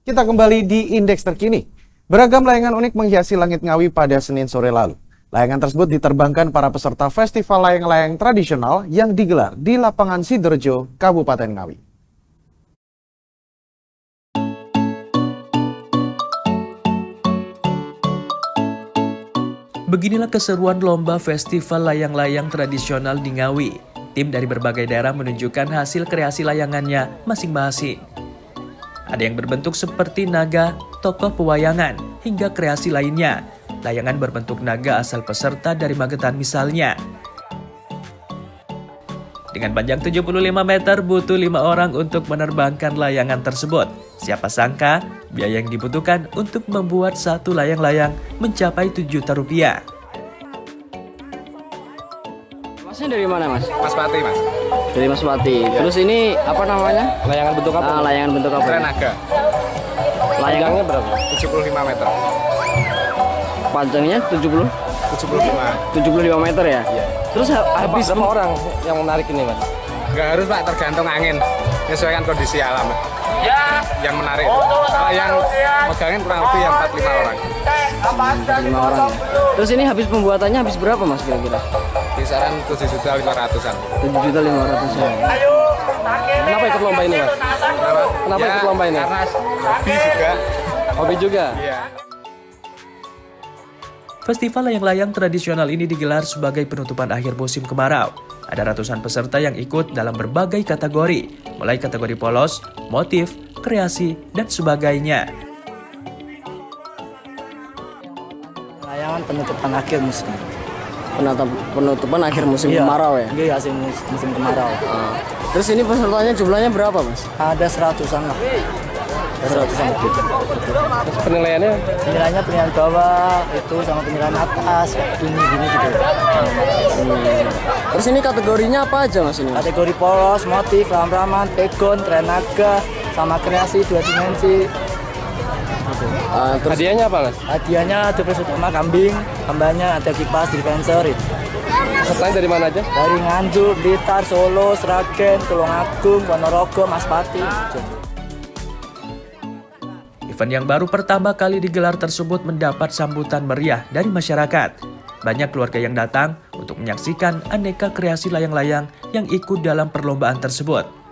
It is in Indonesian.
Kita kembali di Indeks Terkini. Beragam layangan unik menghiasi langit Ngawi pada Senin sore lalu. Layangan tersebut diterbangkan para peserta festival layang-layang tradisional yang digelar di lapangan Sidorejo, Kabupaten Ngawi. Beginilah keseruan lomba festival layang-layang tradisional di Ngawi. Tim dari berbagai daerah menunjukkan hasil kreasi layangannya masing-masing. Ada yang berbentuk seperti naga, tokoh pewayangan, hingga kreasi lainnya. Layangan berbentuk naga asal peserta dari Magetan misalnya. Dengan panjang 75 meter butuh 5 orang untuk menerbangkan layangan tersebut. Siapa sangka biaya yang dibutuhkan untuk membuat satu layang-layang mencapai Rp7 juta. Masnya dari mana, Mas? Mas Pati, Mas. Dari Mas Pati. Ya. Terus ini apa namanya? Layangan bentuk apa? Layangan bentuk apa? Naga. Panjangnya berapa? 75 meter. Panjangnya 75 meter ya? Iya. Terus habis berapa orang yang menarik ini, Mas? Nggak harus, Pak, tergantung angin. Menyesuaikan kondisi alam. Ya. Yang menarik. Kalau yang megangin kurang lebih yang 45 orang. 5 orang ya. Terus ini habis pembuatannya habis berapa, Mas, kira-kira? Kisaran 7.500.000-an. 7.500.000 ya. Kenapa ikut lomba ini, Mas? Kenapa ikut lomba ini? Karena hobi juga. Hobi juga? Iya. Festival layang-layang tradisional ini digelar sebagai penutupan akhir musim kemarau. Ada ratusan peserta yang ikut dalam berbagai kategori, mulai kategori polos, motif, kreasi, dan sebagainya. Layangan penutupan akhir musim. Penutupan akhir musim kemarau ya? Iya, musim kemarau. Terus ini pesertanya jumlahnya berapa, Mas? Ada 100-an lah. 100-an lebih. Terus penilaiannya? Penilaiannya penilaian bawah, itu sama penilaian atas, gini gitu. Terus ini kategorinya apa aja, Mas, ini? Kategori polos, motif, ram-raman, pegon, tren naga, sama kreasi 2 dimensi. Gitu. Terus hadiahnya apa, Mas? Hadiahnya ada prize utama kambing, tambahnya ada kipas, dispenser. Pesertanya dari mana aja? Dari Nganjuk, Blitar, Solo, Sragen, Tulungagung, Ponorogo, Mas Pati. Event yang baru pertama kali digelar tersebut mendapat sambutan meriah dari masyarakat. Banyak keluarga yang datang untuk menyaksikan aneka kreasi layang-layang yang ikut dalam perlombaan tersebut.